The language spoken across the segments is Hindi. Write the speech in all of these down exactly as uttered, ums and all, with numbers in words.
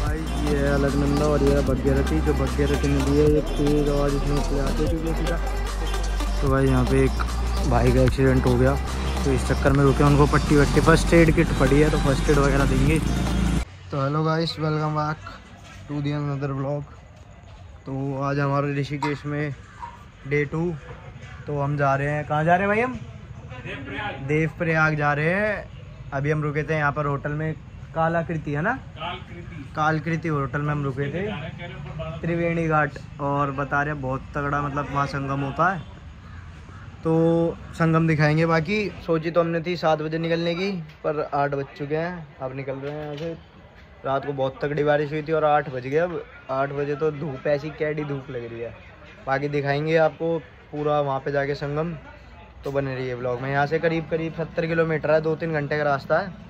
ये है अलकनंदा और ये है भागीरथी। जो भागीरथी नदी है ये तेज आवाज़ इसमें उतरे आती है क्योंकि सीधा। तो भाई यहाँ पे एक भाई का एक्सीडेंट हो गया तो इस चक्कर में रुके, उनको पट्टी वट्टी फर्स्ट एड किट पड़ी है तो फर्स्ट एड वगैरह देंगे। तो hello guys, welcome back to the another blog. तो आज हमारे ऋषिकेश में डे टू। तो हम जा रहे हैं, कहाँ जा रहे हैं भाई? हम देवप्रयाग देवप्रयाग जा रहे हैं। अभी हम रुके थे यहाँ पर होटल में, कालाकृति है ना, कालकृति कालकृति होटल में हम रुके थे, त्रिवेणी घाट। और बता रहे बहुत तगड़ा, मतलब वहाँ संगम होता है तो संगम दिखाएंगे। बाकी सोची तो हमने थी सात बजे निकलने की, पर आठ बज चुके हैं, अब निकल रहे हैं यहाँ से। रात को बहुत तगड़ी बारिश हुई थी और आठ बज गए। अब आठ बजे तो धूप ऐसी कैडी धूप लग रही है। बाकी दिखाएंगे आपको पूरा वहाँ पे जाके संगम। तो बने रहिए ब्लॉग में। यहाँ से करीब करीब सत्तर किलोमीटर है, दो तीन घंटे का रास्ता है।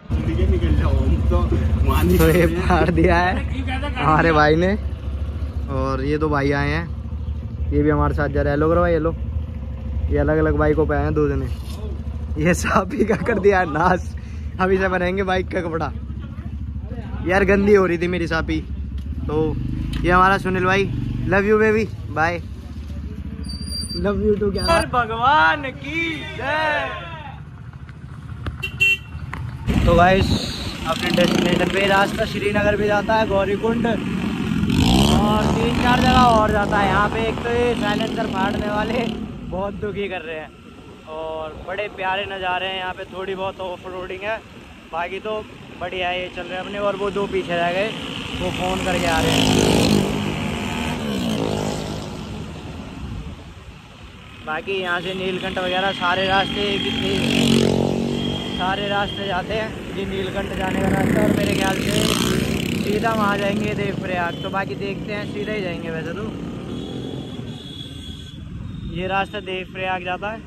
तो ये फाड़ दिया है हमारे भाई ने, और ये दो भाई आए हैं, ये भी हमारे साथ जा रहे हैं। हेलो करो भाई, हेलो। ये अलग अलग बाइक को पे हैं दो जने। ये साफी का कर दिया है नाश। अभी से बनाएंगे बाइक का कपड़ा। यार गंदी हो रही थी मेरी साफी। तो ये हमारा सुनील भाई, love you baby, bye. Love you too क्या भगवान की जय। तो गाइस अपने डेस्टिनेशन पे रास्ता श्रीनगर भी जाता है, गौरीकुंड और तीन चार जगह और जाता है। यहाँ पे एक तो ये साइलेंसर फाड़ने वाले बहुत दुखी कर रहे हैं और बड़े प्यारे नज़ारे हैं यहाँ पे। थोड़ी बहुत ऑफ रोडिंग है, बाकी तो बढ़िया है, ये चल रहे हैं अपने। और वो दो पीछे रह गए, वो फ़ोन करके आ रहे हैं। बाकी यहाँ से नीलकंठ वगैरह सारे रास्ते कितने सारे रास्ते जाते हैं। ये नीलकंठ जाने का रास्ता, और मेरे ख्याल से सीधा वहाँ जाएंगे देवप्रयाग। तो बाकी देखते हैं, सीधा ही जाएंगे वैसे तो। ये रास्ता देवप्रयाग जाता है।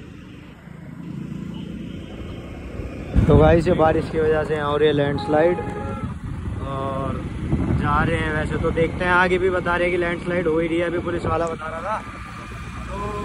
तो गाइस ये बारिश की वजह से और ये लैंडस्लाइड और जा रहे हैं वैसे तो। देखते हैं, आगे भी बता रहे हैं कि लैंडस्लाइड हो ही रही है, अभी पुलिस वाला बता रहा था। तो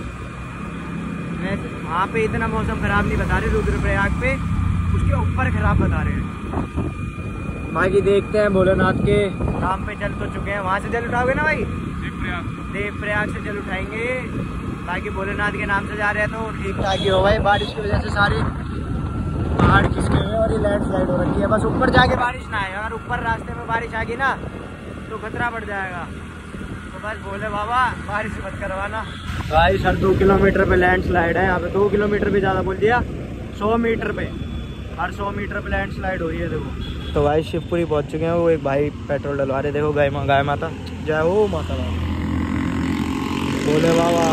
वहाँ पे इतना मौसम ख़राब नहीं बता रहे, रुद्रप्रयाग पे उसके ऊपर ख़राब बता रहे हैं। बाकी देखते हैं, भोलेनाथ के नाम पे जल तो चुके हैं। वहाँ से जल उठाओगे ना भाई? देवप्रयाग देवप्रयाग से जल उठाएंगे। बाकी भोलेनाथ के नाम से जा रहे हैं तो ठीक ठाक ही हो भाई। बारिश की वजह से सारे पहाड़ खिसके हुए और ये लैंडस्लाइड हो रखी है। बस ऊपर जाके बारिश ना आए, अगर ऊपर रास्ते में बारिश आ गई ना तो खतरा बढ़ जाएगा। तो बस बोले बाबा बारिश मत करवाना। भाई सर दो किलोमीटर पे लैंडस्लाइड है यहाँ पे। दो किलोमीटर भी ज़्यादा बोल दिया, सौ मीटर पे, हर सौ मीटर पे लैंडस्लाइड हो रही है। देखो तो भाई शिवपुरी पहुँच चुके हैं। वो एक भाई पेट्रोल डलवा रहे। देखो गाय गाय माता, जय हो माता बाबा, बोले बाबा।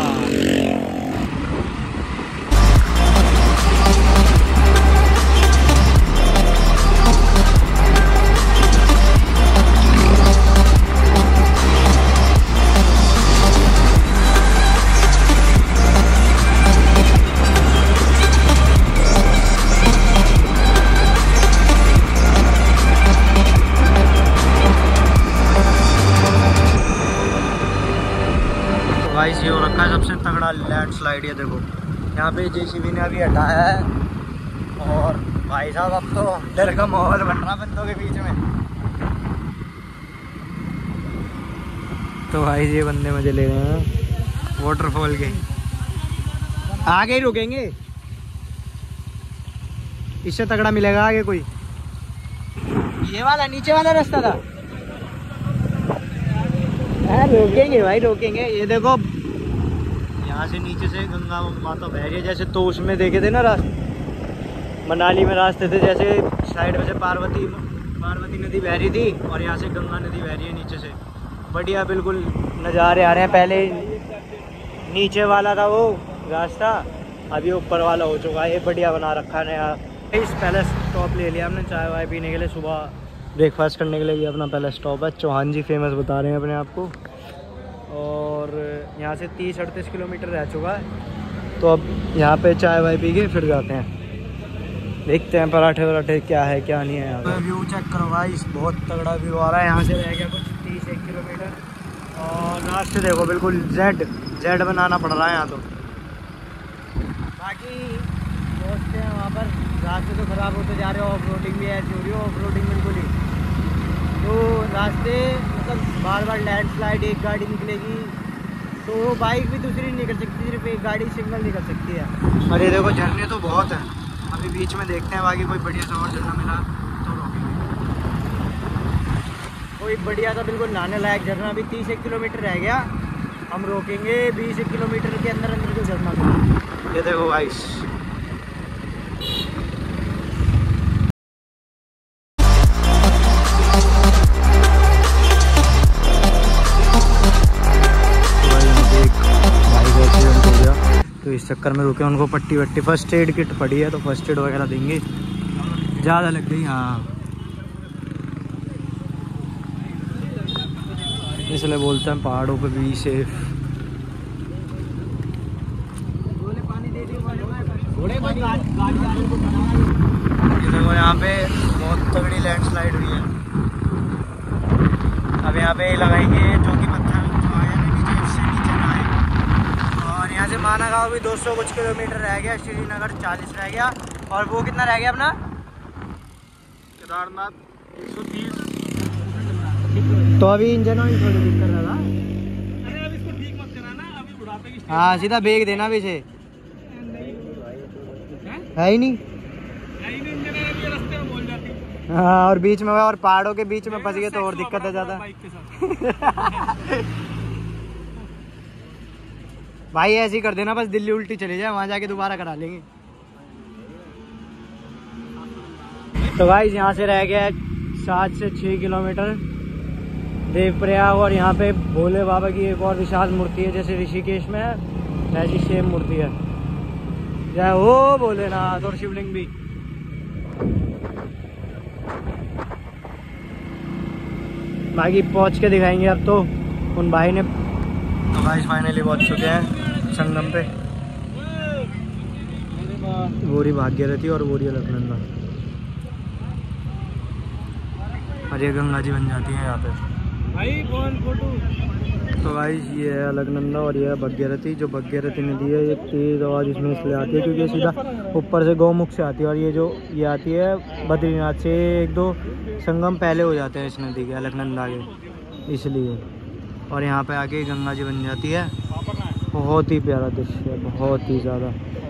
गाइस ये हो रखा है सबसे तगड़ा लैंडस्लाइड। ये देखो यहाँ पे जेसीबी ने अभी हटाया है और भाई साहब अब तो डर का माहौल बन रहा बंदों के बीच में। तो भाई ये बंदे मजे ले रहे हैं वाटरफॉल के। आगे ही रुकेंगे, इससे तगड़ा मिलेगा आगे कोई? ये वाला नीचे वाला रास्ता था। रोकेंगे भाई रोकेंगे। ये देखो यहाँ से नीचे से गंगा माता बह रही है, जैसे तो उसमें देखे थे ना रास्ते, मनाली में रास्ते थे, जैसे साइड में से पार्वती पार्वती नदी बह रही थी और यहाँ से गंगा नदी बह रही है नीचे से। बढ़िया बिल्कुल नज़ारे आ रहे हैं। पहले नीचे वाला था वो रास्ता, अभी ऊपर वाला हो चुका है। ये बढ़िया बना रखा है नया। इस पहले स्टॉप ले लिया हमने चाय वाय पीने के लिए, सुबह ब्रेकफास्ट करने के लिए। ये अपना पहला स्टॉप है। चौहान जी फेमस बता रहे हैं अपने आप को। और यहाँ से तीस अड़तीस किलोमीटर रह चुका है। तो अब यहाँ पे चाय वाय पी के फिर जाते हैं, देखते हैं पराठे वराठे क्या है क्या नहीं है। यहाँ व्यू चेक करो भाई, बहुत तगड़ा व्यू आ रहा है। यहाँ से रह गया कुछ तीस एक किलोमीटर और रास्ते देखो बिल्कुल जेड जेड बनाना पड़ रहा है यहाँ तो। बाकी दोस्त हैं वहाँ पर, रास्ते तो ख़राब होते जा रहे हो, ऑफ रोडिंग भी ऐसी हो रही है, ऑफ रोडिंग बिल्कुल ही। तो रास्ते मतलब बार बार लैंडस्लाइड, एक गाड़ी निकलेगी तो वो बाइक भी दूसरी नहीं कर सकती, सिर्फ एक गाड़ी सिंगल नहीं कर सकती है। और ये देखो झरने तो बहुत है, अभी बीच में देखते हैं, बाकी कोई बढ़िया सा और झरना मिला तो रोकेंगे। कोई बढ़िया सा बिल्कुल नहाने लायक झरना, अभी तीस एक किलोमीटर रह गया, हम रोकेंगे बीस एक किलोमीटर के अंदर अंदर जो झरना मिला। ये देखो गाइस, तो इस चक्कर में रुके, उनको पट्टी वट्टी फर्स्ट एड किट पड़ी है तो फर्स्ट एड वगैरह देंगे। ज़्यादा लग गई हाँ, इसलिए बोलते हैं पहाड़ों पे भी सेफ। ये देखो यहाँ पे बहुत तगड़ी लैंडस्लाइड हुई है। अब यहाँ पे लगाएंगे जो कि पत्थर जो आया ना नीचे, उससे नीचे ना आए। और यहाँ से माना गाँव भी दो सौ कुछ किलोमीटर रह गया, श्रीनगर चालीस रह गया, और वो कितना रह गया अपना केदारनाथ एक सौ तीस। तो अभी इंजन में थोड़ी दिक्कत रहा था। अरे अब इसको ठीक मत कराना, अभी बुढ़ापे की। हाँ सीधा बेग देना भी से है ही नहीं, हाँ और बीच में और पहाड़ों के बीच में फंस गए तो और दिक्कत है ज़्यादा। भाई ऐसे ही कर देना, बस दिल्ली उल्टी चली जाए, वहाँ जाके दोबारा करा लेंगे। तो भाई यहाँ से रह गया सात से छः किलोमीटर देवप्रयाग, और यहाँ पे भोले बाबा की एक और विशाल मूर्ति है, जैसे ऋषिकेश में है ऐसी सेम मूर्ति है। जय हो भोलेनाथ। और शिवलिंग भी। बाकी पहुँच के दिखाएंगे अब तो उन भाई ने। तो भाई फाइनली पहुँच चुके हैं संगम पे। गोरी भाग्यरथी और गोरी अलकनंदा, और ये गंगा जी बन जाती है यहाँ पे भाई। कौन फोटो। तो भाई ये है अलकनंदा और ये है भाग्यरथी। जो भाग्यरथी नदी है ये तेज आवाज़ इसमें इसलिए आती है क्योंकि ये सीधा ऊपर से गौमुख से आती है, और ये जो ये आती है बद्रीनाथ से, एक दो संगम पहले हो जाते हैं इस नदी के, अलकनंदा के, इसलिए। और यहाँ पे आके गंगा जी बन जाती है। बहुत ही प्यारा दृश्य है, बहुत ही ज़्यादा।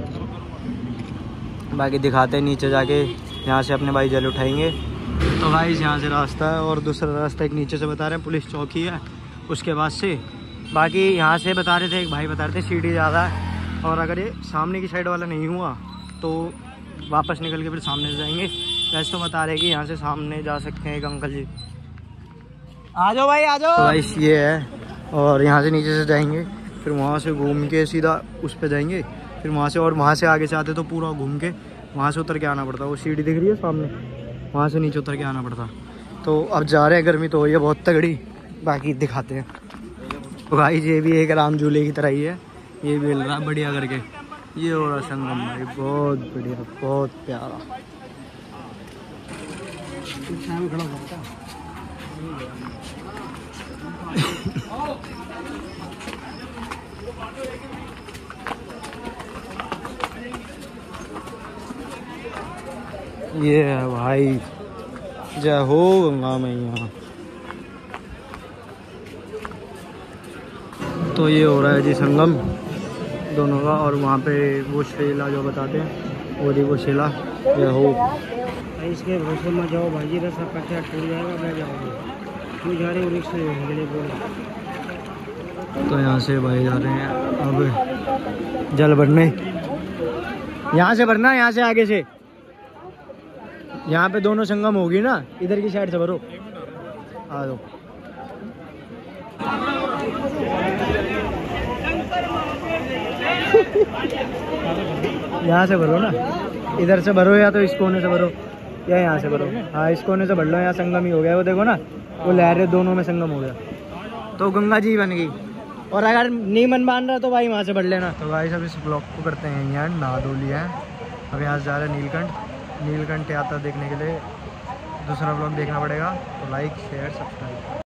बाकी दिखाते हैं नीचे जाके, यहाँ से अपने भाई जल उठाएंगे। तो भाई यहाँ से रास्ता है, और दूसरा रास्ता एक नीचे से बता रहे हैं, पुलिस चौकी है उसके बाद से। बाकी यहाँ से बता रहे थे, एक भाई बता रहे थे सीढ़ी ज़्यादा है, और अगर ये सामने की साइड वाला नहीं हुआ तो वापस निकल के फिर सामने से जाएंगे। वैसे तो बता रहे कि यहाँ से सामने जा सकते हैं एक अंकल जी। आ जाओ भाई आ जाओ। तो भाई ये है, और यहाँ से नीचे से जाएंगे, फिर वहाँ से घूम के सीधा उस पर जाएंगे, फिर वहाँ से, और वहाँ से आगे से आते तो पूरा घूम के वहाँ से उतर के आना पड़ता। वो सीढ़ी दिख रही है सामने, वहाँ से नीचे उतर के आना पड़ता। तो अब जा रहे हैं, गर्मी तो हो रही है बहुत तगड़ी। बाकी दिखाते हैं। तो भाई ये भी एक राम झूले की तरह ही है, ये भी हिल रहा है बढ़िया करके। ये हो रहा संगम भाई, बहुत बढ़िया, बहुत प्यारा। ये है भाई, जय हो गंगा मैया। तो ये हो रहा है जी संगम दोनों का, और वहाँ पे वो शिला जो बताते हैं वो देखो शिला। जय हो। इसके भरोसे में जाओ भाई, रास्ता कच्चा टूट जाएगा, मैं जाओगे क्यों जा रहे हो रिक्शा के लिए बोलो। तो यहाँ से भाई जा रहे हैं अब जल भरने, यहाँ से भरना, यहाँ से आगे से, यहाँ पे दोनों संगम होगी ना, इधर की साइड से भरो। आ जाओ। यहाँ से भरो ना, इधर से भरो या तो इस कोने से भरो या यहाँ से भरो। हाँ इस कोने से भर लो, यहाँ संगम ही हो गया। वो देखो ना, वो लहरें दोनों में संगम हो गया, तो गंगा जी बन गई। और अगर नहीं मन मान रहा तो भाई वहाँ से भर लेना। तो भाई सब इस ब्लॉग को करते हैं यहाँ, नहा धो लिया है। अब यहाँ से जा रहे हैं नीलकंठ। नीलकंठ यात्रा देखने के लिए दूसरा ब्लॉग देखना पड़ेगा, तो लाइक शेयर सब्सक्राइब।